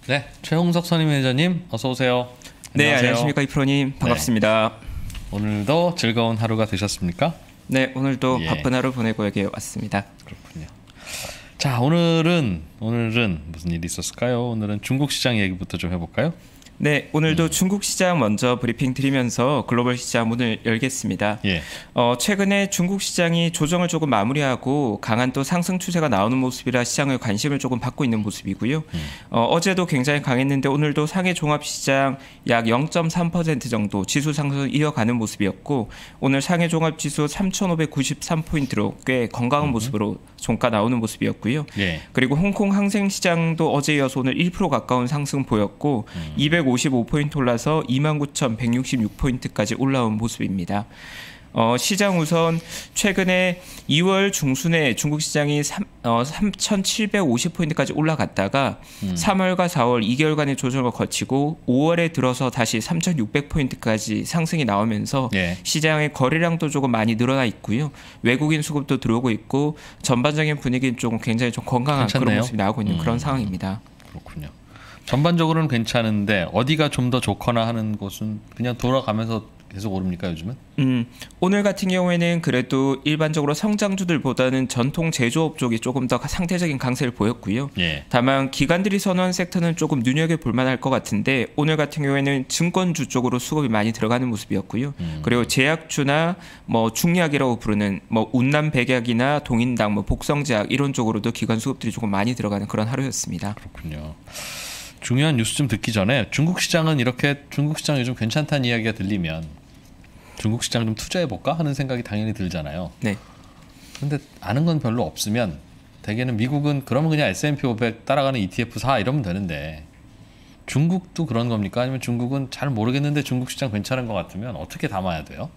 네, 최홍석 선임매니저님 어서 오세요. 네, 안녕하세요. 안녕하십니까 이프로님 반갑습니다. 오늘도 즐거운 하루가 되셨습니까? 네, 오늘도 바쁜 하루 보내고 여기 왔습니다. 그렇군요. 자, 오늘은 무슨 일이 있었을까요? 오늘은 중국 시장 얘기부터 좀 해볼까요? 네, 오늘도 중국 시장 먼저 브리핑 드리면서 글로벌 시장 문을 열겠습니다. 예. 최근에 중국 시장이 조정을 조금 마무리하고 강한 또 상승 추세가 나오는 모습이라 시장의 관심을 조금 받고 있는 모습이고요. 어제도 굉장히 강했는데 오늘도 상해 종합시장 약 0.3% 정도 지수 상승을 이어가는 모습이었고 오늘 상해 종합지수 3,593포인트로 꽤 건강한 모습으로 종가 나오는 모습이었고요. 예. 그리고 홍콩 항생시장도 어제 이어서 오늘 1% 가까운 상승 보였고 255포인트 올라서 29,166포인트까지 올라온 모습입니다. 시장 우선 최근에 2월 중순에 중국 시장이 3,750포인트까지 올라갔다가 3월과 4월 2개월간의 조정을 거치고 5월에 들어서 다시 3,600포인트까지 상승이 나오면서 시장의 거래량도 조금 많이 늘어나 있고요. 외국인 수급도 들어오고 있고 전반적인 분위기는 좀 굉장히 좀 건강한 괜찮네요. 그런 모습이 나오고 있는 그런 상황입니다. 그렇군요. 전반적으로는 괜찮은데 어디가 좀 더 좋거나 하는 곳은 그냥 돌아가면서 계속 오릅니까 요즘은? 오늘 같은 경우에는 그래도 일반적으로 성장주들보다는 전통 제조업 쪽이 조금 더 상대적인 강세를 보였고요. 예. 다만 기관들이 선호한 섹터는 조금 눈여겨볼 만할 것 같은데 오늘 같은 경우에는 증권주 쪽으로 수급이 많이 들어가는 모습이었고요. 그리고 제약주나 뭐 중약이라고 부르는 뭐 운남백약이나 동인당, 뭐 복성제약 이런 쪽으로도 기관 수급들이 조금 많이 들어가는 그런 하루였습니다. 그렇군요. 중요한 뉴스 좀 듣기 전에 중국 시장은 이렇게 중국 시장 요즘 괜찮다는 이야기가 들리면 중국 시장 좀 투자해볼까 하는 생각이 당연히 들잖아요. 네. 그런데 아는 건 별로 없으면 대개는 미국은 그러면 그냥 S&P 500 따라가는 ETF 사 이러면 되는데 중국도 그런 겁니까? 아니면 중국은 잘 모르겠는데 중국 시장 괜찮은 것 같으면 어떻게 담아야 돼요?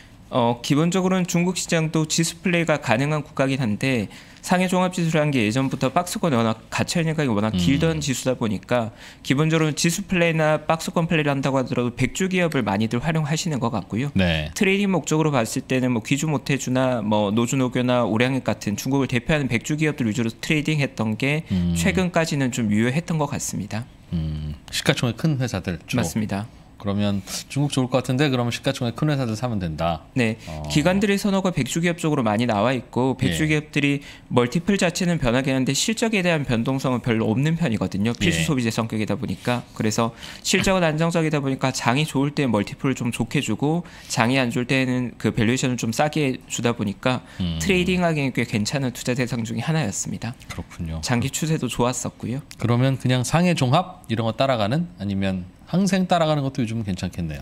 기본적으로는 중국 시장도 지수 플레이가 가능한 국가긴 한데 상해 종합지수라는 게 예전부터 박스권이 워낙 갇혀있는 게 워낙 길던 지수다 보니까 기본적으로 지수 플레이나 박스권 플레이를 한다고 하더라도 백주 기업을 많이들 활용하시는 것 같고요. 네. 트레이딩 목적으로 봤을 때는 뭐 귀주 모태주나 뭐 노주노교나 오량액 같은 중국을 대표하는 백주 기업들 위주로 트레이딩했던 게 최근까지는 좀 유효했던 것 같습니다. 시가총액 큰 회사들 주로. 맞습니다. 그러면 중국 좋을 것 같은데 그러면 시가총액 큰 회사들 사면 된다. 네, 기관들의 선호가 백주기업 쪽으로 많이 나와 있고 백주기업들이 멀티플 자체는 변하긴 하는데 실적에 대한 변동성은 별로 없는 편이거든요. 필수 소비재 성격이다 보니까. 그래서 실적은 안정적이다 보니까 장이 좋을 때 멀티플을 좀 좋게 주고 장이 안 좋을 때는 그 밸류에이션을 좀 싸게 주다 보니까 트레이딩하기엔 꽤 괜찮은 투자 대상 중에 하나였습니다. 그렇군요. 장기 추세도 좋았었고요. 그러면 그냥 상해 종합 이런 거 따라가는 아니면 항생 따라가는 것도 요즘은 괜찮겠네요.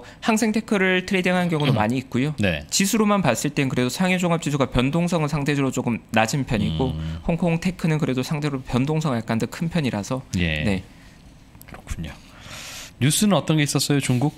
항생테크를 트레이딩하는 경우도 많이 있고요. 네. 지수로만 봤을 땐 그래도 상해 종합지수가 변동성은 상대적으로 조금 낮은 편이고 홍콩 테크는 그래도 상대로 변동성이 약간 더 큰 편이라서. 네. 그렇군요. 뉴스는 어떤 게 있었어요, 중국?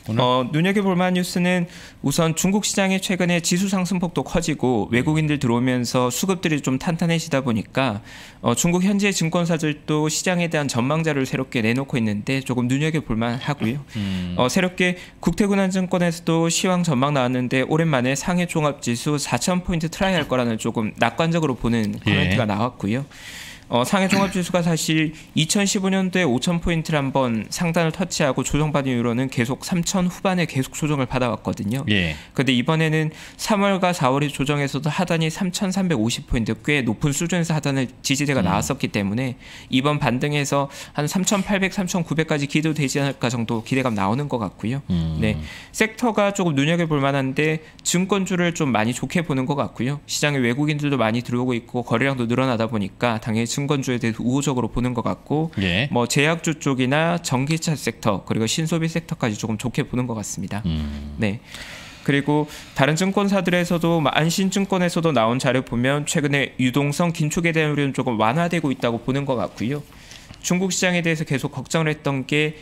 눈여겨볼 만한 뉴스는 우선 중국 시장의 최근에 지수 상승폭도 커지고 외국인들 들어오면서 수급들이 좀 탄탄해지다 보니까 중국 현재 증권사들도 시장에 대한 전망자를 새롭게 내놓고 있는데 조금 눈여겨볼 만하고요. 새롭게 국태군안증권에서도 시황 전망 나왔는데 오랜만에 상해 종합지수 4,000포인트 트라이 할 거라는 조금 낙관적으로 보는 코멘트가 나왔고요. 상해 종합지수가 사실 2015년도에 5,000포인트를 한번 상단을 터치하고 조정받은 이후로는 계속 3,000 후반에 계속 조정을 받아왔거든요. 그런데 이번에는 3월과 4월에 조정에서도 하단이 3,350포인트 꽤 높은 수준에서 하단을 지지대가 나왔었기 때문에 이번 반등에서 한 3,800, 3,900까지 기도되지 않을까 정도 기대감 나오는 것 같고요. 네, 섹터가 조금 눈여겨볼 만한데 증권주를 좀 많이 좋게 보는 것 같고요. 시장에 외국인들도 많이 들어오고 있고 거래량도 늘어나다 보니까 당연히 증권주에 대해서 우호적으로 보는 것 같고 뭐 제약주 쪽이나 전기차 섹터 그리고 신소비 섹터까지 조금 좋게 보는 것 같습니다. 네. 그리고 다른 증권사들에서도 안신증권에서도 나온 자료 보면 최근에 유동성 긴축에 대한 우려는 조금 완화되고 있다고 보는 것 같고요. 중국 시장에 대해서 계속 걱정을 했던 게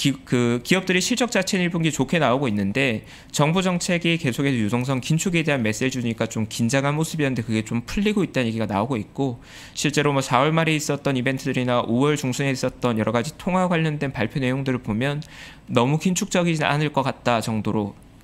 기업들이 실적 자체는 1분기 좋게 나오고 있는데 정부 정책이 계속해서 유동성 긴축에 대한 메시지 주니까 좀 긴장한 모습이었는데 그게 좀 풀리고 있다는 얘기가 나오고 있고 실제로 뭐 4월 말에 있었던 이벤트들이나 5월 중순에 있었던 여러 가지 통화 관련된 발표 내용들을 보면 너무 긴축적이지 않을 것 같다 정도로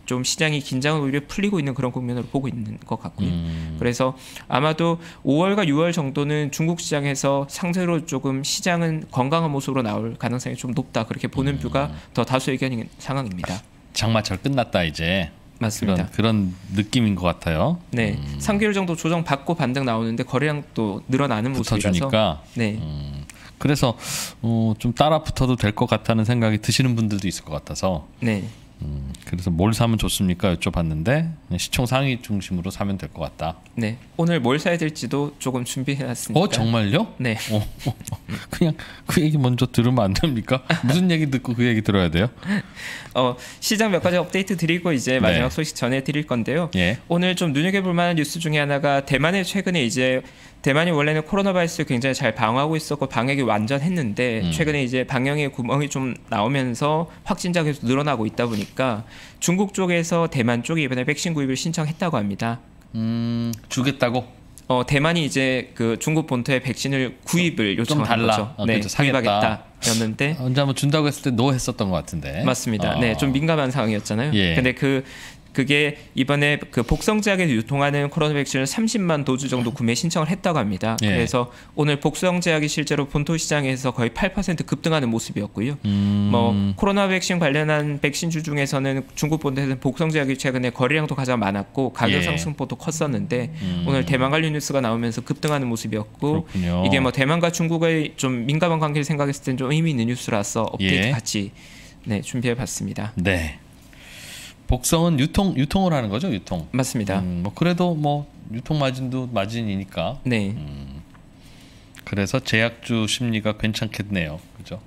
좀 시장이 긴장을 오히려 풀리고 있는 그런 국면으로 보고 있는 것 같고요. 그래서 아마도 5월과 6월 정도는 중국 시장에서 상대로 조금 시장은 건강한 모습으로 나올 가능성이 좀 높다. 그렇게 보는 뷰가 더 다수 의견인 상황입니다. 장마철 끝났다 이제. 맞습니다. 그런 느낌인 것 같아요. 네, 3개월 정도 조정 받고 반등 나오는데 거래량도 늘어나는 모습이라서. 붙어주니까. 네. 그래서 좀 따라 붙어도 될 것 같다는 생각이 드시는 분들도 있을 것 같아서. 네. 그래서 뭘 사면 좋습니까? 여쭤봤는데 시총 상위 중심으로 사면 될 것 같다. 네. 오늘 뭘 사야 될지도 조금 준비해놨으니까. 정말요? 네. 그냥 그 얘기 먼저 들으면 안 됩니까? 무슨 얘기 듣고 그 얘기 들어야 돼요? 시장 몇 가지 업데이트 드리고 이제 마지막 네. 소식 전해드릴 건데요. 예. 오늘 좀 눈여겨볼 만한 뉴스 중에 하나가 대만의 최근에 이제 대만이 원래는 코로나 바이러스를 굉장히 잘 방어하고 있었고 방역이 완전했는데 최근에 이제 방역에 구멍이 좀 나오면서 확진자가 계속 늘어나고 있다 보니까 중국 쪽에서 대만 쪽에 이번에 백신 구입을 신청했다고 합니다. 주겠다고? 대만이 이제 그 중국 본토에 백신을 구입을 요청한 달라. 거죠. 네, 그렇죠. 구입하겠다였는데 언제 한번 준다고 했을 때 노 했었던 것 같은데. 맞습니다. 네, 좀 민감한 상황이었잖아요. 예. 근데 그게 이번에 그 복성제약에서 유통하는 코로나 백신을 30만 도즈 정도 구매 신청을 했다고 합니다. 예. 그래서 오늘 복성제약이 실제로 본토 시장에서 거의 8% 급등하는 모습이었고요. 코로나 백신 관련한 백신주 중에서는 중국 본토에서는 복성제약이 최근에 거래량도 가장 많았고 가격 예. 상승폭도 컸었는데 오늘 대만 관련 뉴스가 나오면서 급등하는 모습이었고 그렇군요. 이게 대만과 중국의 좀 민감한 관계를 생각했을 땐 좀 의미 있는 뉴스라서 업데이트 예. 같이 준비해봤습니다. 네. 복성은 유통을 하는 거죠, 유통. 맞습니다. 그래도 유통 마진도 마진이니까. 네. 그래서 제약주 심리가 괜찮겠네요, 그죠?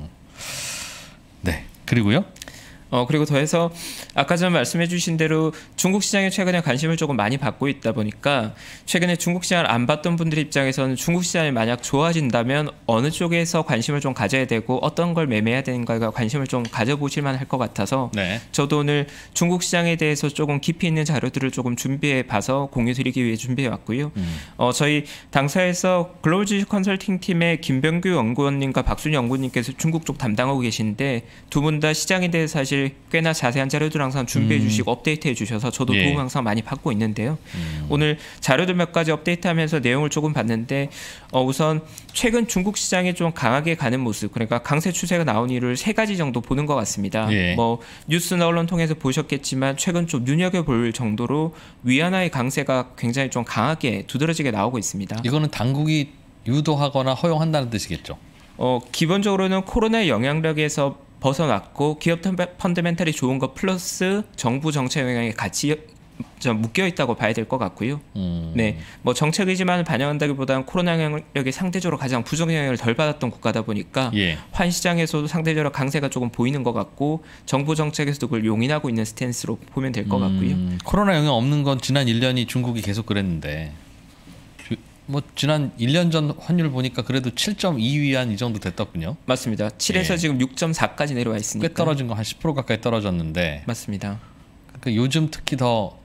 네. 그리고요. 그리고 더해서 아까 전 말씀해 주신 대로 중국 시장에 최근에 관심을 조금 많이 받고 있다 보니까 최근에 중국 시장을 안 봤던 분들 입장에서는 중국 시장이 만약 좋아진다면 어느 쪽에서 관심을 좀 가져야 되고 어떤 걸 매매해야 되는가에 관심을 좀 가져보실 만할 것 같아서 네. 저도 오늘 중국 시장에 대해서 조금 깊이 있는 자료들을 조금 준비해 봐서 공유 드리기 위해 준비해 왔고요. 저희 당사에서 글로벌 주식 컨설팅 팀의 김병규 연구원님과 박순희 연구원님께서 중국 쪽 담당하고 계신데 두 분 다 시장에 대해서 사실 꽤나 자세한 자료들 항상 준비해 주시고 업데이트해 주셔서 저도 예. 도움 항상 많이 받고 있는데요. 오늘 자료들 몇 가지 업데이트하면서 내용을 조금 봤는데 우선 최근 중국 시장에 좀 강하게 가는 모습, 그러니까 강세 추세가 나온 이유를 세 가지 정도 보는 것 같습니다. 예. 뉴스나 언론 통해서 보셨겠지만 최근 좀 눈여겨볼 정도로 위안화의 강세가 굉장히 좀 강하게 두드러지게 나오고 있습니다. 이거는 당국이 유도하거나 허용한다는 뜻이겠죠. 기본적으로는 코로나의 영향력에서 벗어났고 기업 펀더멘탈이 좋은 것 플러스 정부 정책 영향이 같이 좀 묶여 있다고 봐야 될 것 같고요. 네, 정책 의지만을 반영한다기보다는 코로나 영향력이 상대적으로 가장 부정 영향을 덜 받았던 국가다 보니까 예. 환 시장에서도 상대적으로 강세가 조금 보이는 것 같고 정부 정책에서도 그걸 용인하고 있는 스탠스로 보면 될 것 같고요. 코로나 영향 없는 건 지난 1년이 중국이 계속 그랬는데 지난 1년 전 환율 보니까 그래도 7.2위안 이 정도 됐더군요. 맞습니다. 7에서 예. 지금 6.4까지 내려와 있으니까. 꽤 떨어진 거 한 10% 가까이 떨어졌는데. 맞습니다. 그러니까 요즘 특히 더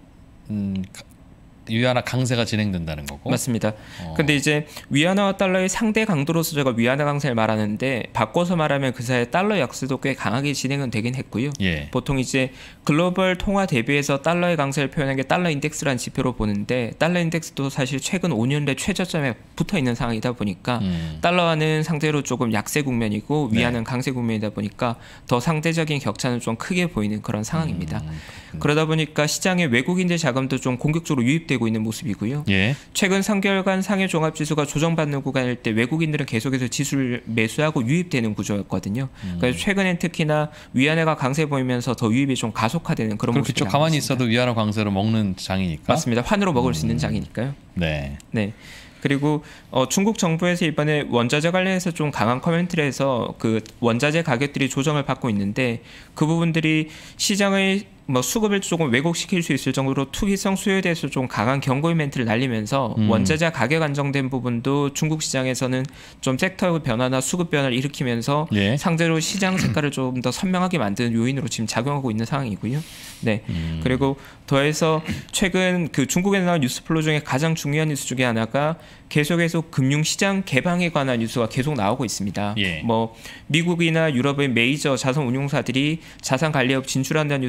위안화 강세가 진행된다는 거고. 맞습니다. 근데 이제 위안화와 달러의 상대 강도로서 제가 위안화 강세를 말하는데 바꿔서 말하면 그 사이에 달러 약세도 꽤 강하게 진행은 되긴 했고요. 예. 보통 이제 글로벌 통화 대비해서 달러의 강세를 표현한 게 달러 인덱스라는 지표로 보는데 달러 인덱스도 사실 최근 5년 내 최저점에 붙어 있는 상황이다 보니까 달러와는 상대로 조금 약세 국면이고 위안은 강세 국면이다 보니까 더 상대적인 격차는 좀 크게 보이는 그런 상황입니다. 그러다 보니까 시장에 외국인들 자금도 좀 공격적으로 유입되고 있는 모습이고요. 예. 최근 3개월간 상해 종합지수가 조정받는 구간일 때 외국인들은 계속해서 지수를 매수하고 유입되는 구조였거든요. 그래서 최근엔 특히나 위안화가 강세 보이면서 더 유입이 좀 가속화되는 그런 모습이 그렇겠죠. 나오고 가만히 있습니다. 있어도 위안화 강세로 먹는 장이니까. 맞습니다. 환으로 먹을 수 있는 장이니까요. 네. 네. 그리고 중국 정부에서 이번에 원자재 관련해서 좀 강한 코멘트를 해서 그 원자재 가격들이 조정을 받고 있는데 그 부분들이 시장의 수급을 조금 왜곡시킬 수 있을 정도로 투기성 수요에 대해서 좀 강한 경고의 멘트를 날리면서 원자재 가격 안정된 부분도 중국 시장에서는 좀 섹터 변화나 수급 변화를 일으키면서 예. 상대로 시장 색깔을 좀 더 선명하게 만드는 요인으로 지금 작용하고 있는 상황이고요. 네. 그리고 더해서 최근 그 중국에서 나온 뉴스 플로 중에 가장 중요한 뉴스 중에 하나가 계속해서 금융시장 개방에 관한 뉴스가 계속 나오고 있습니다. 예. 미국이나 유럽의 메이저 자산 운용사들이 자산 관리업 진출한다는 뉴스도 계속해서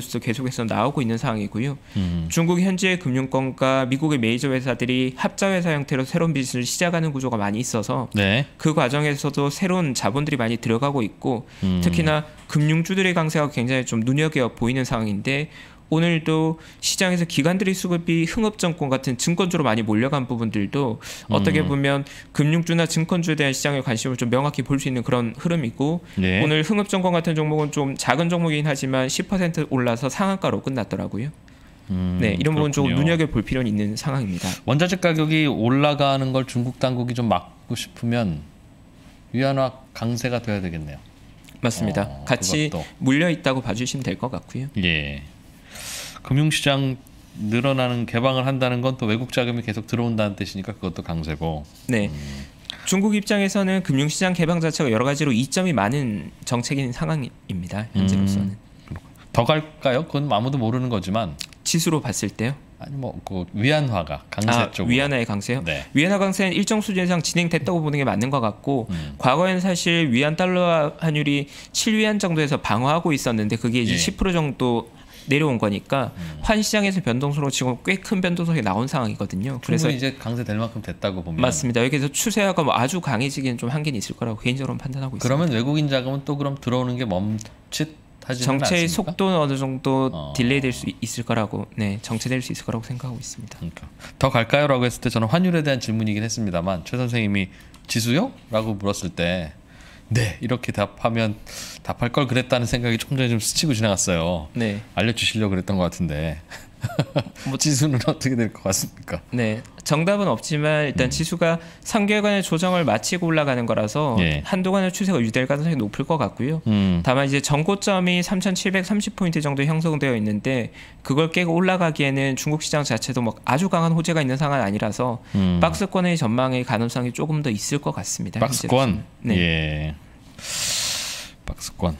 미국에서 나오고 있는 상황이고요. 중국 현지의 금융권과 미국의 메이저 회사들이 합자회사 형태로 새로운 비즈니스를 시작하는 구조가 많이 있어서 네. 그 과정에서도 새로운 자본들이 많이 들어가고 있고 특히나 금융주들의 강세가 굉장히 좀 눈여겨 보이는 상황인데 오늘도 시장에서 기관들의 수급이 흥업증권 같은 증권주로 많이 몰려간 부분들도 어떻게 보면 금융주나 증권주에 대한 시장의 관심을 좀 명확히 볼 수 있는 그런 흐름이고 네. 오늘 흥업증권 같은 종목은 좀 작은 종목이긴 하지만 10% 올라서 상한가로 끝났더라고요. 네, 이런 부분 좀 그렇군요. 눈여겨볼 필요는 있는 상황입니다. 원자재 가격이 올라가는 걸 중국 당국이 좀 막고 싶으면 위안화 강세가 돼야 되겠네요. 맞습니다. 같이 그것도. 물려 있다고 봐주시면 될 것 같고요. 예. 금융시장 늘어나는 개방을 한다는 건 또 외국 자금이 계속 들어온다는 뜻이니까 그것도 강세고. 네. 중국 입장에서는 금융시장 개방 자체가 여러 가지로 이점이 많은 정책인 상황입니다. 현재로서는. 더 갈까요? 그건 아무도 모르는 거지만 지수로 봤을 때요. 아니 뭐 그 위안화가 강세 쪽으로. 위안화의 강세요? 네. 위안화 강세는 일정 수준 이상 진행됐다고 보는 게 맞는 것 같고 과거에는 사실 위안 달러 환율이 7위안 정도에서 방어하고 있었는데 그게 이제 예. 10% 정도 내려온 거니까 환 시장에서 변동성으로 지금 꽤 큰 변동성이 나온 상황이거든요. 그래서 충분히 이제 강세될 만큼 됐다고 보면. 맞습니다. 여기서 추세가 뭐 아주 강해지기는 좀 한계는 있을 거라고 개인적으로 판단하고 있습니다. 그러면 외국인 자금은 또 그럼 들어오는 게 멈칫하지는 정체의 않습니까? 속도는 어느 정도 딜레이될 수 있을 거라고, 네, 정체될 수 있을 거라고 생각하고 있습니다. 그러니까 더 갈까요?라고 했을 때 저는 환율에 대한 질문이긴 했습니다만 최 선생님이 지수요?라고 물었을 때 네 이렇게 답할 걸 그랬다는 생각이 조금 전에 좀 스치고 지나갔어요. 네, 알려주시려고 그랬던 것 같은데 뭐 지수는 어떻게 될 것 같습니까? 네, 정답은 없지만 일단 지수가 3개월간의 조정을 마치고 올라가는 거라서 예. 한동안의 추세가 유지될 가능성이 높을 것 같고요. 다만 이제 전고점이 3,730포인트 정도 형성되어 있는데 그걸 깨고 올라가기에는 중국 시장 자체도 뭐 아주 강한 호재가 있는 상황은 아니라서 박스권의 전망의 가능성이 조금 더 있을 것 같습니다. 박스권. 네. 예. 박스권.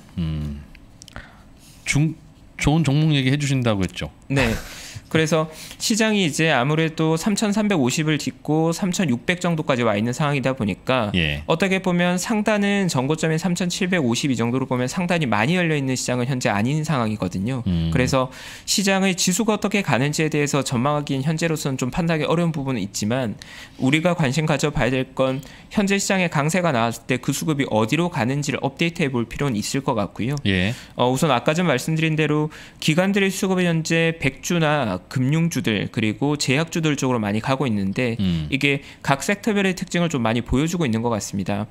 좋은 종목 얘기 해주신다고 했죠. 네. 그래서 시장이 이제 아무래도 3,350을 딛고 3,600 정도까지 와 있는 상황이다 보니까 예. 어떻게 보면 상단은 전고점인 3,750 이 정도로 보면 상단이 많이 열려 있는 시장은 현재 아닌 상황이거든요. 그래서 시장의 지수가 어떻게 가는지에 대해서 전망하기는 현재로서는 좀 판단하기 어려운 부분은 있지만 우리가 관심 가져봐야 될 건 현재 시장의 강세가 나왔을 때 그 수급이 어디로 가는지를 업데이트해 볼 필요는 있을 것 같고요. 예. 우선 아까 전 말씀드린 대로 기관들의 수급이 현재 백주나 금융주들 그리고 제약주들 쪽으로 많이 가고 있는데 이게 각 섹터별의 특징을 좀 많이 보여주고 있는 것 같습니다.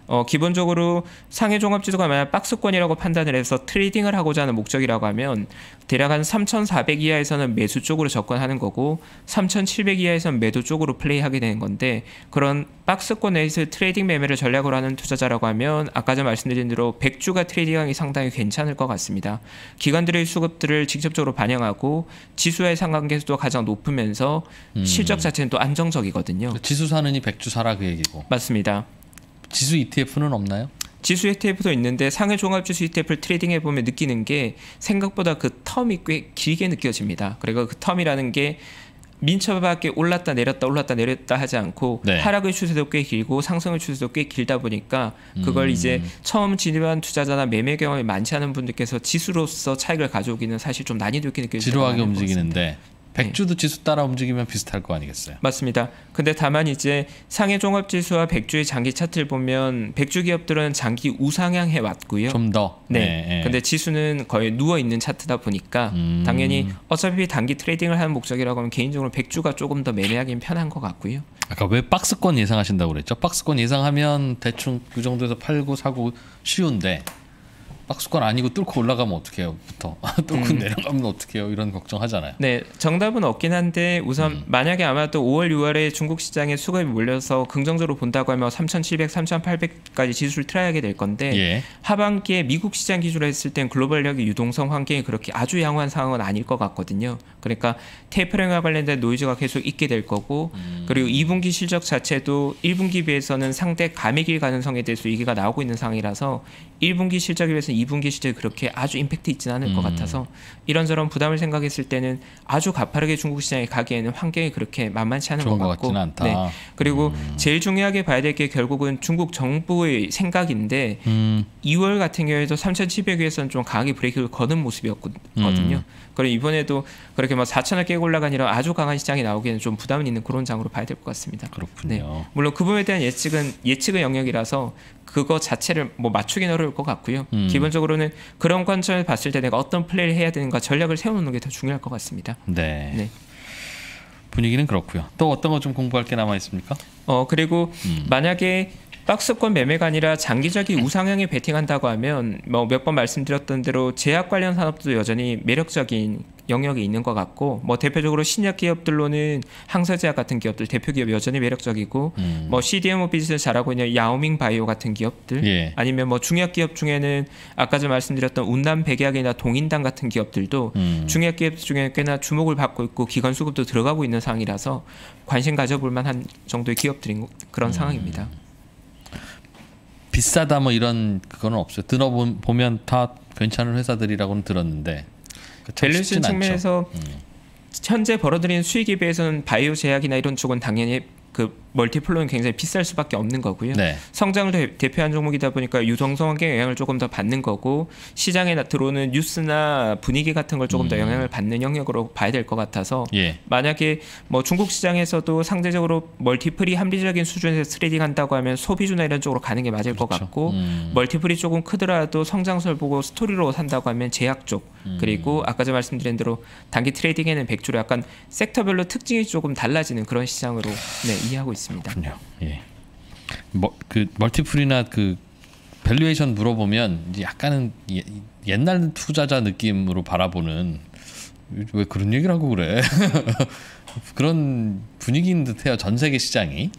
기본적으로 상해 종합지수가 만약 박스권이라고 판단을 해서 트레이딩을 하고자 하는 목적이라고 하면 대략 한 3,400 이하에서는 매수 쪽으로 접근하는 거고 3,700 이하에서는 매도 쪽으로 플레이하게 되는 건데 그런 박스권 내에서 트레이딩 매매를 전략으로 하는 투자자라고 하면 아까 전 말씀드린 대로 100주가 트레이딩하기 상당히 괜찮을 것 같습니다. 기관들의 수급들을 직접적으로 반영하고 지수의 상관계수도 가장 높으면서 실적 자체는 또 안정적이거든요. 지수 사느니 백주 사라 그 얘기고. 맞습니다. 지수 ETF는 없나요? 지수 ETF도 있는데 상해 종합지수 ETF를 트레이딩해 보면 느끼는 게 생각보다 그 텀이 꽤 길게 느껴집니다. 그리고 그 텀이라는 게 민첩하게 올랐다 내렸다 하지 않고 네. 하락의 추세도 꽤 길고 상승의 추세도 꽤 길다 보니까 그걸 이제 처음 진입한 투자자나 매매 경험이 많지 않은 분들께서 지수로서 차익을 가져오기는 사실 좀 난이도 있게 느껴지는 지루하게 움직이는데 백주도 지수 따라 움직이면 비슷할 거 아니겠어요? 맞습니다. 근데 다만 이제 상해 종합지수와 백주의 장기 차트를 보면 백주 기업들은 장기 우상향해 왔고요. 좀 더. 네. 근데 지수는 거의 누워 있는 차트다 보니까 당연히 어차피 단기 트레이딩을 하는 목적이라고 하면 개인적으로 백주가 조금 더 매매하기는 편한 것 같고요. 아까 왜 박스권 예상하신다고 그랬죠? 박스권 예상하면 대충 그 정도에서 팔고 사고 쉬운데 박스권 아니고 뚫고 올라가면 어떡해요? 뚫고 내려가면 어떡해요? 이런 걱정하잖아요. 네, 정답은 없긴 한데 우선 만약에 아마도 5월, 6월에 중국 시장에 수급이 몰려서 긍정적으로 본다고 하면 3,700, 3,800까지 지수를 트라이하게 될 건데 예. 하반기에 미국 시장 기준으로 했을 땐 글로벌력의 유동성 환경이 그렇게 아주 양호한 상황은 아닐 것 같거든요. 그러니까 테이퍼링과 관련된 노이즈가 계속 있게 될 거고 그리고 2분기 실적 자체도 1분기 비해서는 상대 감액일 가능성에 대해서 얘기가 나오고 있는 상황이라서 1분기 실적에 비해서 비해서 2분기 실적이 그렇게 아주 임팩트 있지는 않을 것 같아서 이런저런 부담을 생각했을 때는 아주 가파르게 중국 시장에 가기에는 환경이 그렇게 만만치 않은 것 같고 같지는 않다. 네. 그리고 제일 중요하게 봐야 될 게 결국은 중국 정부의 생각인데 2월 같은 경우에도 3,700위에서는 좀 강하게 브레이크를 거는 모습이었거든요. 그리고 이번에도 그렇게 뭐 4,000을 깨고 올라간 이런 아주 강한 시장이 나오기에는 좀 부담은 있는 그런 장으로 봐야 될 것 같습니다. 그렇군요. 네. 물론 그 부분에 대한 예측의 영역이라서 그거 자체를 뭐 맞추기는 어려울 것 같고요. 기본적으로는 그런 관점을 봤을 때 내가 어떤 플레이를 해야 되는가 전략을 세워놓는 게 더 중요할 것 같습니다. 네. 네. 분위기는 그렇고요. 또 어떤 거 좀 공부할 게 남아 있습니까? 그리고 만약에 박스권 매매가 아니라 장기적인 우상향에 베팅한다고 하면 뭐 몇 번 말씀드렸던 대로 제약 관련 산업도 여전히 매력적인 영역이 있는 것 같고 뭐 대표적으로 신약 기업들로는 항서제약 같은 기업들 대표 기업 여전히 매력적이고 뭐 CDMO 비즈니스 잘하고 있는 야오밍 바이오 같은 기업들 예. 아니면 뭐 중약 기업 중에는 아까 전 말씀드렸던 운남 백약이나 동인당 같은 기업들도 중약 기업 중에 꽤나 주목을 받고 있고 기관 수급도 들어가고 있는 상황이라서 관심 가져볼 만한 정도의 기업들인 그런 상황입니다. 비싸다 뭐 이런 그거는 없어요. 들어보면 다 괜찮은 회사들이라고는 들었는데 밸류에이션 측면에서 현재 벌어들이는 수익에 비해서는 바이오 제약이나 이런 쪽은 당연히 그 멀티플로는 굉장히 비쌀 수밖에 없는 거고요. 네. 성장을 대표한 종목이다 보니까 유동성 환경의 영향을 조금 더 받는 거고 시장에 들어오는 뉴스나 분위기 같은 걸 조금 더 영향을 받는 영역으로 봐야 될 것 같아서 예. 만약에 뭐 중국 시장에서도 상대적으로 멀티플이 합리적인 수준에서 트레이딩한다고 하면 소비주나 이런 쪽으로 가는 게 맞을 것 같고 멀티플이 조금 크더라도 성장설 보고 스토리로 산다고 하면 제약 쪽 그리고 아까 전 말씀드린 대로 단기 트레이딩에는 백주로 약간 섹터별로 특징이 조금 달라지는 그런 시장으로 이해하고 있습니다. 그렇군요. 예. 그 멀티플이나 그 밸류에이션 물어보면 이제 약간은 옛날 투자자 느낌으로 바라보는 왜 그런 얘기를 하고 그래? 그런 분위기인 듯해요. 전 세계 시장이.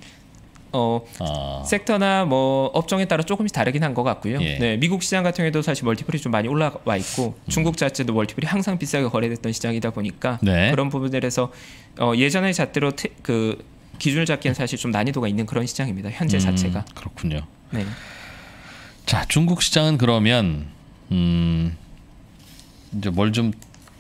섹터나 뭐 업종에 따라 조금씩 다르긴 한 것 같고요. 예. 네, 미국 시장 같은 경우에도 사실 멀티플이 좀 많이 올라와 있고 중국 자체도 멀티플이 항상 비싸게 거래됐던 시장이다 보니까 네. 그런 부분들에서 예전의 잣대로 그 기준을 잡기엔 사실 좀 난이도가 있는 그런 시장입니다. 현재 자체가. 그렇군요. 네. 자, 중국 시장은 그러면 이제 뭘 좀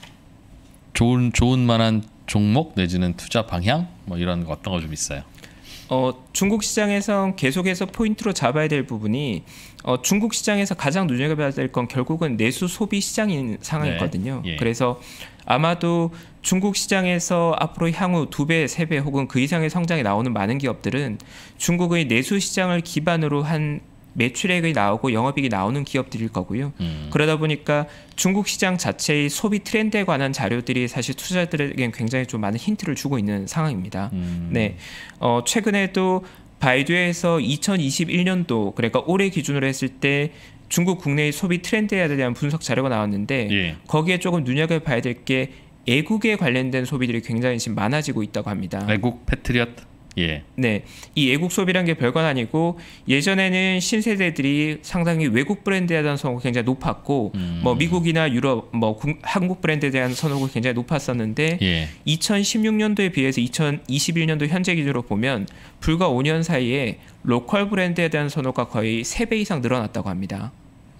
좋은 만한 종목 내지는 투자 방향 뭐 이런 거 어떤 거 좀 있어요? 중국 시장에서 계속해서 포인트로 잡아야 될 부분이 중국 시장에서 가장 눈여겨봐야 될 건 결국은 내수 소비 시장인 상황이거든요. 네. 예. 그래서 아마도 중국 시장에서 앞으로 향후 2배, 3배 혹은 그 이상의 성장이 나오는 많은 기업들은 중국의 내수 시장을 기반으로 한 매출액이 나오고 영업이익이 나오는 기업들일 거고요. 그러다 보니까 중국 시장 자체의 소비 트렌드에 관한 자료들이 사실 투자자들에겐 굉장히 좀 많은 힌트를 주고 있는 상황입니다. 네, 최근에도 바이두에서 2021년도 그러니까 올해 기준으로 했을 때 중국 국내의 소비 트렌드에 대한 분석 자료가 나왔는데 예. 거기에 조금 눈여겨봐야 될 게 애국에 관련된 소비들이 굉장히 지금 많아지고 있다고 합니다. 애국 패트리엇. 예. 네, 이 애국 소비란 게 별건 아니고 예전에는 신세대들이 상당히 외국 브랜드에 대한 선호가 굉장히 높았고 뭐 미국이나 유럽, 뭐 한국 브랜드에 대한 선호가 굉장히 높았었는데 예. 2016년도에 비해서 2021년도 현재 기준으로 보면 불과 5년 사이에 로컬 브랜드에 대한 선호가 거의 3배 이상 늘어났다고 합니다.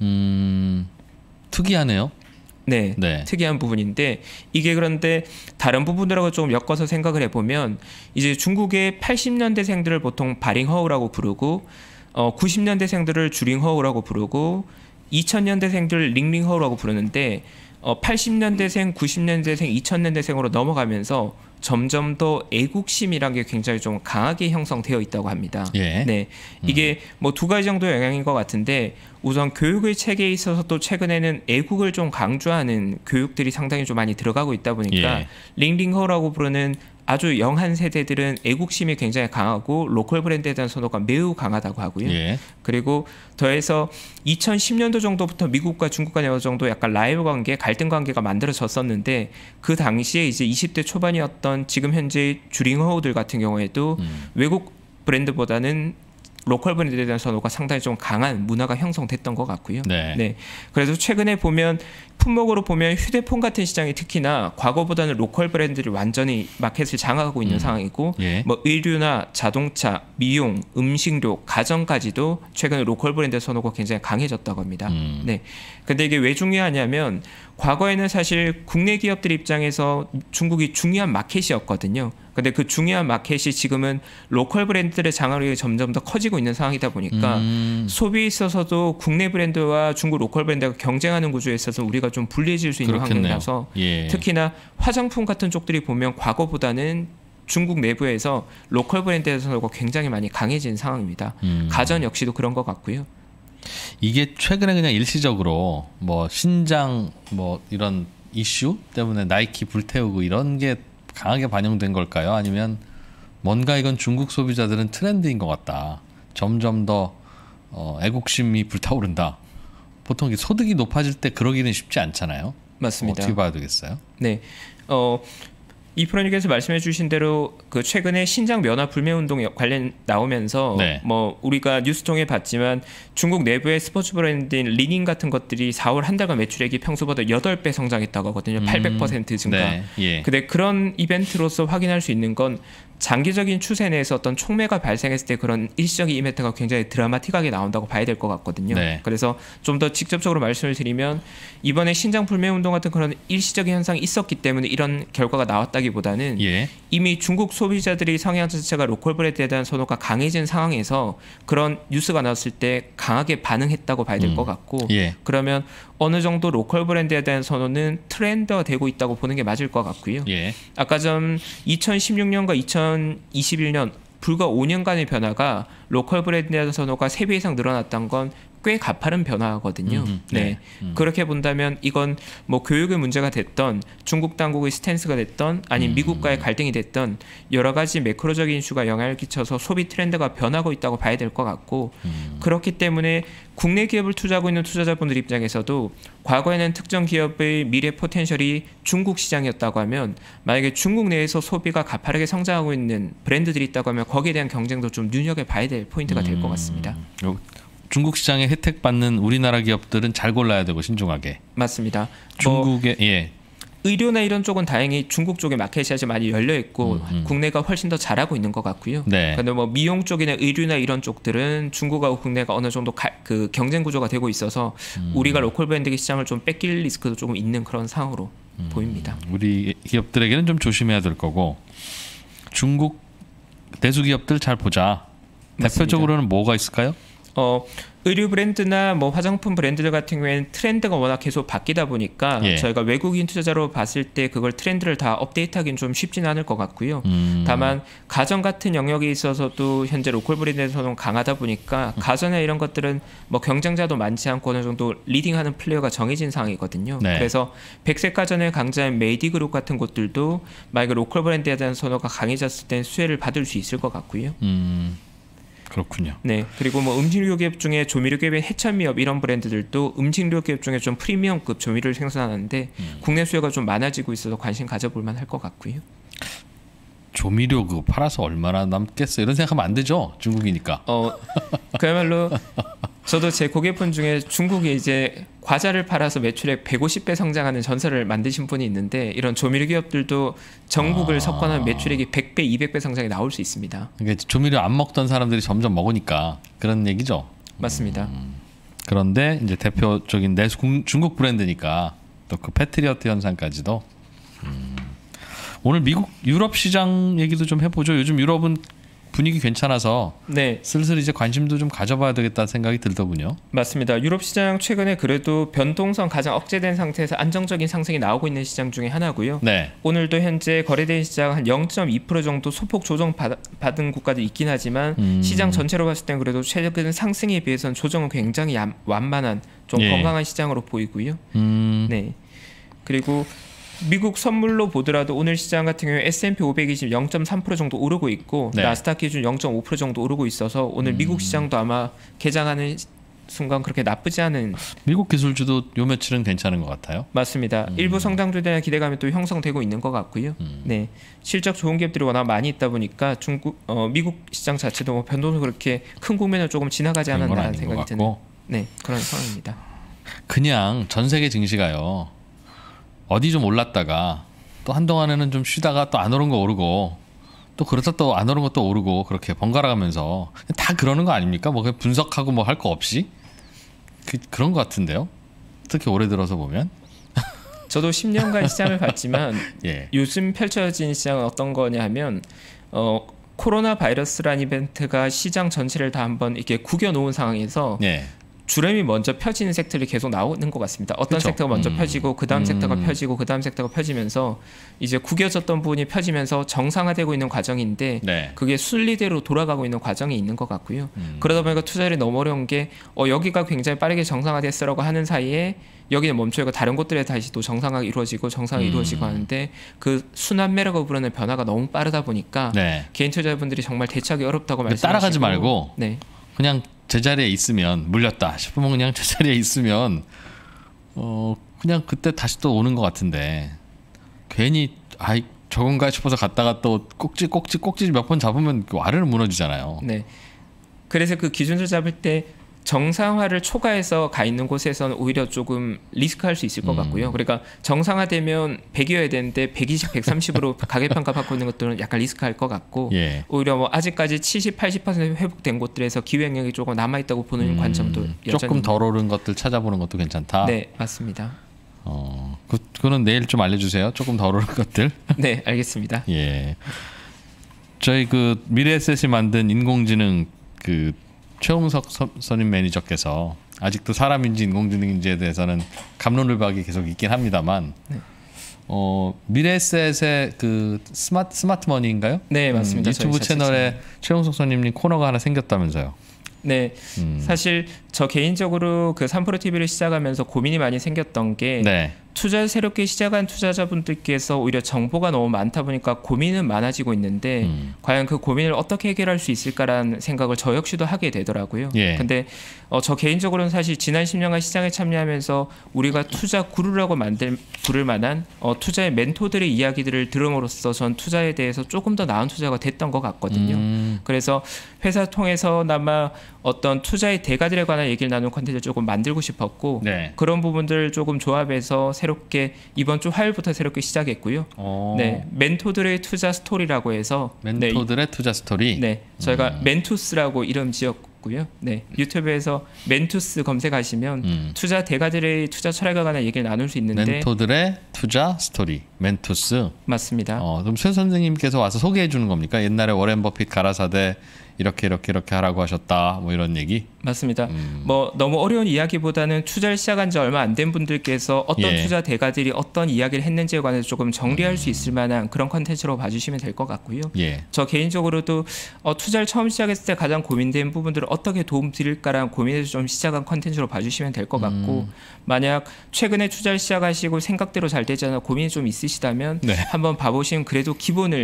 특이하네요. 네, 네. 특이한 부분인데 이게 그런데 다른 부분들하고 좀 엮어서 생각을 해보면 이제 중국의 80년대생들을 보통 바링허우라고 부르고 90년대생들을 주링허우라고 부르고 2000년대생들 링링허우라고 부르는데 80년대생, 90년대생, 2000년대생으로 넘어가면서 점점 더 애국심이란 게 굉장히 좀 강하게 형성되어 있다고 합니다. 예. 네, 이게 뭐 2가지 정도의 영향인 것 같은데 우선 교육의 체계에 있어서 또 최근에는 애국을 좀 강조하는 교육들이 상당히 좀 많이 들어가고 있다 보니까 예. 링링허라고 부르는 아주 영한 세대들은 애국심이 굉장히 강하고 로컬 브랜드에 대한 선호가 매우 강하다고 하고요. 예. 그리고 더해서 2010년도 정도부터 미국과 중국 간의 어느 정도 약간 라이벌 관계, 갈등 관계가 만들어졌었는데 그 당시에 이제 20대 초반이었던 지금 현재 주링허우들 같은 경우에도 외국 브랜드보다는 로컬 브랜드에 대한 선호가 상당히 좀 강한 문화가 형성됐던 것 같고요. 네. 그래서 최근에 보면 품목으로 보면 휴대폰 같은 시장이 특히나 과거보다는 로컬 브랜드를 완전히 마켓을 장악하고 있는 상황이고, 예. 뭐 의류나 자동차, 미용, 음식료, 가전까지도 최근에 로컬 브랜드 선호가 굉장히 강해졌다고 합니다. 네. 근데 이게 왜 중요하냐면 과거에는 사실 국내 기업들 입장에서 중국이 중요한 마켓이었거든요. 근데 그 중요한 마켓이 지금은 로컬 브랜드들의 장악력이 점점 더 커지고 있는 상황이다 보니까 소비에 있어서도 국내 브랜드와 중국 로컬 브랜드가 경쟁하는 구조에 있어서 우리가 좀 불리해질 수 있는 그렇겠네요. 환경이라서 예. 특히나 화장품 같은 쪽들이 보면 과거보다는 중국 내부에서 로컬 브랜드의 선호가 굉장히 많이 강해진 상황입니다. 가전 역시도 그런 것 같고요. 이게 최근에 그냥 일시적으로 뭐 신장 뭐 이런 이슈 때문에 나이키 불태우고 이런 게 강하게 반영된 걸까요? 아니면 뭔가 이건 중국 소비자들은 트렌드인 것 같다. 점점 더 애국심이 불타오른다. 보통 이게 소득이 높아질 때 그러기는 쉽지 않잖아요. 맞습니다. 어떻게 봐야 되겠어요? 네. 이 프로님께서 말씀해 주신 대로 그 최근에 신장 면허 불매 운동 관련 나오면서 네. 뭐 우리가 뉴스 통해 봤지만 중국 내부의 스포츠 브랜드인 리닝 같은 것들이 4월 한 달간 매출액이 평소보다 8배 성장했다고 하거든요. 800% 증가. 네. 예. 근데 그런 이벤트로서 확인할 수 있는 건 장기적인 추세 내에서 어떤 촉매가 발생했을 때 그런 일시적인 이벤트가 굉장히 드라마틱하게 나온다고 봐야 될 것 같거든요. 네. 그래서 좀 더 직접적으로 말씀을 드리면 이번에 신장 불매 운동 같은 그런 일시적인 현상이 있었기 때문에 이런 결과가 나왔다기보다는 예. 이미 중국 소비자들이 성향 자체가 로컬 브랜드에 대한 선호가 강해진 상황에서 그런 뉴스가 나왔을 때 강하게 반응했다고 봐야 될 것 같고, 예. 그러면 어느 정도 로컬 브랜드에 대한 선호는 트렌드가 되고 있다고 보는 게 맞을 것 같고요. 예. 아까 전 2016년과 2021년 불과 5년간의 변화가 로컬 브랜드에 대한 선호가 3배 이상 늘어났던 건 꽤 가파른 변화거든요. 네. 그렇게 본다면 이건 뭐 교육의 문제가 됐던 중국 당국의 스탠스가 됐던 아니면 미국과의 갈등이 됐던 여러 가지 매크로적인 이슈가 영향을 끼쳐서 소비 트렌드가 변하고 있다고 봐야 될 것 같고, 그렇기 때문에 국내 기업을 투자하고 있는 투자자분들 입장에서도 과거에는 특정 기업의 미래 포텐셜이 중국 시장이었다고 하면 만약에 중국 내에서 소비가 가파르게 성장하고 있는 브랜드들이 있다고 하면 거기에 대한 경쟁도 좀 눈여겨봐야 될 포인트가 될 것 같습니다. 중국 시장에 혜택 받는 우리나라 기업들은 잘 골라야 되고 신중하게. 맞습니다. 중국의 예. 의료나 이런 쪽은 다행히 중국 쪽에 마켓이 아주 많이 열려 있고 국내가 훨씬 더 잘하고 있는 것 같고요. 네. 그런데 뭐 미용 쪽이나 의류나 이런 쪽들은 중국하고 국내가 어느 정도 그 경쟁 구조가 되고 있어서 우리가 로컬 브랜드 시장을 좀 뺏길 리스크도 조금 있는 그런 상황으로 보입니다. 우리 기업들에게는 좀 조심해야 될 거고, 중국 대수 기업들 잘 보자. 맞습니다. 대표적으로는 뭐가 있을까요? 의류 브랜드나 뭐 화장품 브랜드들 같은 경우에는 트렌드가 워낙 계속 바뀌다 보니까 예. 저희가 외국인 투자자로 봤을 때 그걸 트렌드를 다 업데이트하기는 좀 쉽지는 않을 것 같고요. 다만 가전 같은 영역에 있어서도 현재 로컬 브랜드에서는 강하다 보니까 가전이나 이런 것들은 뭐 경쟁자도 많지 않고 어느 정도 리딩하는 플레이어가 정해진 상황이거든요. 네. 그래서 백색 가전을 강자인 메이디그룹 같은 곳들도 만약에 로컬 브랜드에 대한 선호가 강해졌을 땐 수혜를 받을 수 있을 것 같고요. 그렇군요. 네, 그리고 뭐 음식료 기업 중에 조미료 기업의 해천미업 이런 브랜드들도 음식료 기업 중에 좀 프리미엄급 조미료를 생산하는데 국내 수요가 좀 많아지고 있어서 관심 가져볼 만할 것 같고요. 조미료 그거 팔아서 얼마나 남겠어 이런 생각하면 안 되죠. 중국이니까. 그야말로 저도 제 고객분 중에 중국에 이제 과자를 팔아서 매출액 150배 성장하는 전설을 만드신 분이 있는데 이런 조미료 기업들도 전국을 섞어놓은 매출액이 100배, 200배 성장이 나올 수 있습니다. 그러니까 조미료 안 먹던 사람들이 점점 먹으니까 그런 얘기죠. 맞습니다. 그런데 이제 대표적인 중국 브랜드니까 또 그 패트리어트 현상까지도. 오늘 미국 유럽 시장 얘기도 좀 해보죠. 요즘 유럽은 분위기 괜찮아서 네, 슬슬 이제 관심도 좀 가져봐야 되겠다는 생각이 들더군요. 맞습니다. 유럽 시장 최근에 그래도 변동성 가장 억제된 상태에서 안정적인 상승이 나오고 있는 시장 중에 하나고요. 네. 오늘도 현재 거래된 시장 한 0.2% 정도 소폭 조정 받은 국가도 있긴 하지만 시장 전체로 봤을 땐 그래도 최근 상승에 비해서는 조정은 굉장히 완만한 좀 예. 건강한 시장으로 보이고요. 네. 그리고 미국 선물로 보더라도 오늘 시장 같은 경우에 S&P 500이 지금 0.3% 정도 오르고 있고 네. 나스닥 기준 0.5% 정도 오르고 있어서 오늘 미국 시장도 아마 개장하는 순간 그렇게 나쁘지 않은. 미국 기술주도 요 며칠은 괜찮은 것 같아요. 맞습니다. 일부 성장주에 대한 기대감이 또 형성되고 있는 것 같고요. 네, 실적 좋은 기업들이 워낙 많이 있다 보니까 미국 시장 자체도 뭐 변동도 그렇게 큰 국면을 조금 지나가지 그런 건 않았나라는 아닌 생각이 것 드는 같고. 네, 그런 상황입니다. 그냥 전 세계 증시가요. 어디 좀 올랐다가 또 한동안에는 좀 쉬다가 또 안 오른 거 오르고 또 그러다 또 안 오른 것도 오르고 그렇게 번갈아 가면서 다 그러는 거 아닙니까? 뭐 그냥 분석하고 뭐 할 거 없이 그런 것 같은데요. 특히 올해 들어서 보면 저도 10년간 시장을 봤지만 예. 요즘 펼쳐진 시장은 어떤 거냐 하면 코로나 바이러스라는 이벤트가 시장 전체를 다 한번 이렇게 구겨 놓은 상황에서 예. 주름이 먼저 펴지는 섹터들이 계속 나오는 것 같습니다. 어떤 그쵸? 섹터가 먼저 펴지고 그 다음 섹터가 펴지고 그 다음 섹터가 펴지면서 이제 구겨졌던 부분이 펴지면서 정상화되고 있는 과정인데 네. 그게 순리대로 돌아가고 있는 과정이 있는 것 같고요. 그러다 보니까 투자율이 너무 어려운 게 여기가 굉장히 빠르게 정상화됐어라고 하는 사이에 여기는 멈춰있고 다른 곳들에 다시 또 정상화가 이루어지고 정상화가 이루어지고 하는데 그 순환매라고 부르는 변화가 너무 빠르다 보니까 네. 개인 투자자분들이 정말 대처하기 어렵다고 말씀하시고 따라가지 말고 네. 그냥 제자리에 있으면 물렸다 싶으면 그냥 제자리에 있으면 그냥 그때 다시 또 오는 것 같은데 괜히 저건가 싶어서 갔다가 또 꼭지 몇 번 잡으면 그 아래로 무너지잖아요. 네. 그래서 그 기준을 잡을 때 정상화를 초과해서 가 있는 곳에서는 오히려 조금 리스크할 수 있을 것 같고요. 그러니까 정상화되면 100이어야 되는데 120, 130으로 가계평가 받고 있는 것들은 약간 리스크할 것 같고 예. 오히려 뭐 아직까지 70, 80% 회복된 곳들에서 기회 영역이 조금 남아 있다고 보는 관점도 여전히 조금 덜 오른 것들 찾아보는 것도 괜찮다. 네, 맞습니다. 그거는 내일 좀 알려주세요. 조금 덜 오른 것들. 네, 알겠습니다. 예. 저희 그 미래에셋이 만든 인공지능 그 최홍석 선임 매니저께서 아직도 사람인지 인공지능인지에 대해서는 갑론을박이 계속 있긴 합니다만 네. 미래에셋의 그 스마트머니인가요? 네, 맞습니다. 유튜브 채널에 최홍석 선임님 코너가 하나 생겼다면서요. 네, 사실 저 개인적으로 그 3프로 TV를 시작하면서 고민이 많이 생겼던 게 네. 투자를 새롭게 시작한 투자자분들께서 오히려 정보가 너무 많다 보니까 고민은 많아지고 있는데 과연 그 고민을 어떻게 해결할 수 있을까라는 생각을 저 역시도 하게 되더라고요. 예. 근데 저 개인적으로는 사실 지난 10년간 시장에 참여하면서 우리가 투자 구루라고 부를 만한 투자의 멘토들의 이야기들을 들음으로써 전 투자에 대해서 조금 더 나은 투자가 됐던 것 같거든요. 그래서 회사 통해서나마 어떤 투자의 대가들에 관한 얘기를 나누는 컨텐츠를 조금 만들고 싶었고 네. 그런 부분들을 조금 조합해서 새롭게 이번 주 화요일부터 새롭게 시작했고요. 네, 멘토들의 투자 스토리라고 해서 멘토들의 투자 스토리. 네, 저희가 멘투스라고 이름 지었고요. 네, 유튜브에서 멘투스 검색하시면 투자 대가들의 투자 철학에 관한 얘기를 나눌 수 있는데 멘토들의 투자 스토리. 멘투스. 맞습니다. 그럼 최 선생님께서 와서 소개해 주는 겁니까? 옛날에 워렌 버핏 가라사대 이렇게 하라고 하셨다. 뭐 이런 얘기? 맞습니다. 뭐 너무 어려운 이야기보다는 투자를 시작한 지 얼마 안 된 분들께서 어떤 예. 투자 대가들이 어떤 이야기를 했는지에 관해서 조금 정리할 수 있을 만한 그런 컨텐츠로 봐주시면 될 것 같고요. 예. 저 개인적으로도 투자를 처음 시작했을 때 가장 고민된 부분들을 어떻게 도움 드릴까라는 고민에서 좀 시작한 컨텐츠로 봐주시면 될 것 같고 만약 최근에 투자를 시작하시고 생각대로 잘 되지 않아 고민이 좀 있으시다면 네. 한번 봐보시면 그래도 기본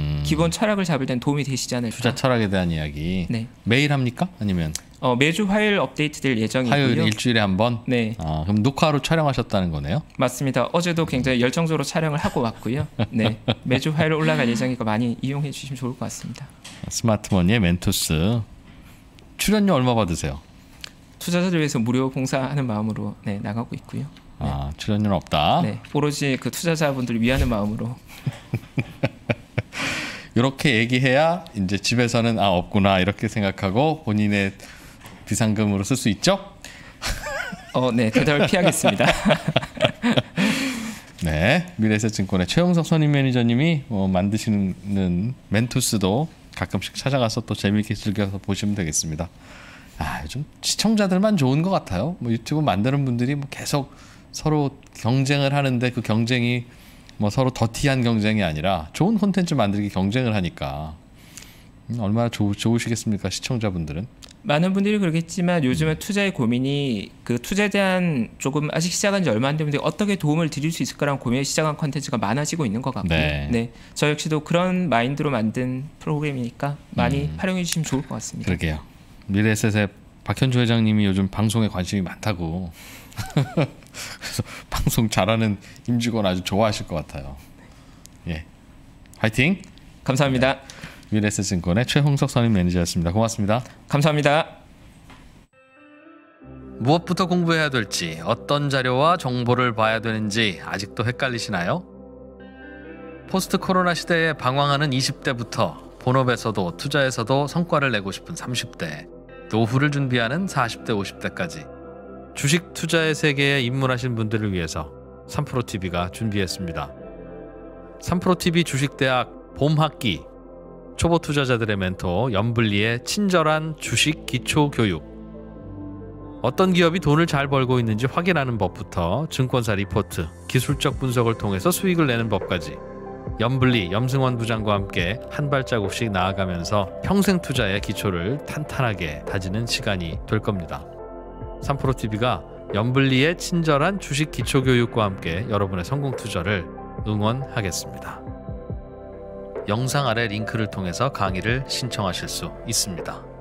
철학을 잡을 땐 도움이 되시지 않을까. 투자 철학에 대한 이야기. 네. 매일 합니까? 아니면 매주 화요일 업데이트될 예정이고요. 화요일 일주일에 한 번? 네. 그럼 녹화로 촬영하셨다는 거네요? 맞습니다. 어제도 굉장히 열정적으로 촬영을 하고 왔고요. 네, 매주 화요일 올라갈 예정이니까 많이 이용해 주시면 좋을 것 같습니다. 스마트머니의 멘토스. 출연료 얼마 받으세요? 투자자들 위해서 무료 봉사하는 마음으로 네, 나가고 있고요. 네. 출연료는 없다. 네, 오로지 그 투자자분들을 위하는 마음으로. 이렇게 얘기해야 이제 집에서는 없구나 이렇게 생각하고 본인의 비상금으로 쓸 수 있죠? 네, 대답을 피하겠습니다. 네, 미래에셋증권의 최홍석 선임 매니저님이 만드시는 멘토스도 가끔씩 찾아가서 또 재미있게 즐겨서 보시면 되겠습니다. 요즘 시청자들만 좋은 것 같아요. 뭐 유튜브 만드는 분들이 뭐 계속 서로 경쟁을 하는데 그 경쟁이 뭐 서로 더티한 경쟁이 아니라 좋은 콘텐츠 만들기 경쟁을 하니까 얼마나 좋으시겠습니까, 시청자분들은? 많은 분들이 그러겠지만 요즘은 투자의 고민이 그 투자에 대한 조금 아직 시작한 지 얼마 안 됐는데 어떻게 도움을 드릴 수 있을까라는 고민에 시작한 컨텐츠가 많아지고 있는 것 같고요. 네. 저 역시도 그런 마인드로 만든 프로그램이니까 많이 활용해 주시면 좋을 것 같습니다. 그러게요. 미래에셋의 박현주 회장님이 요즘 방송에 관심이 많다고. 그래서 방송 잘하는 임직원 아주 좋아하실 것 같아요. 예, 화이팅. 감사합니다. 미래에셋증권의 최홍석 선임 매니저였습니다. 고맙습니다. 감사합니다. 무엇부터 공부해야 될지, 어떤 자료와 정보를 봐야 되는지 아직도 헷갈리시나요? 포스트 코로나 시대에 방황하는 20대부터 본업에서도 투자에서도 성과를 내고 싶은 30대, 노후를 준비하는 40대, 50대까지 주식 투자의 세계에 입문하신 분들을 위해서 3프로TV가 준비했습니다. 3프로TV 주식대학 봄학기, 초보 투자자들의 멘토 염블리의 친절한 주식 기초 교육. 어떤 기업이 돈을 잘 벌고 있는지 확인하는 법부터 증권사 리포트, 기술적 분석을 통해서 수익을 내는 법까지 염블리, 염승원 부장과 함께 한 발자국씩 나아가면서 평생 투자의 기초를 탄탄하게 다지는 시간이 될 겁니다. 3프로TV가 염블리의 친절한 주식 기초 교육과 함께 여러분의 성공 투자를 응원하겠습니다. 영상 아래 링크를 통해서 강의를 신청하실 수 있습니다.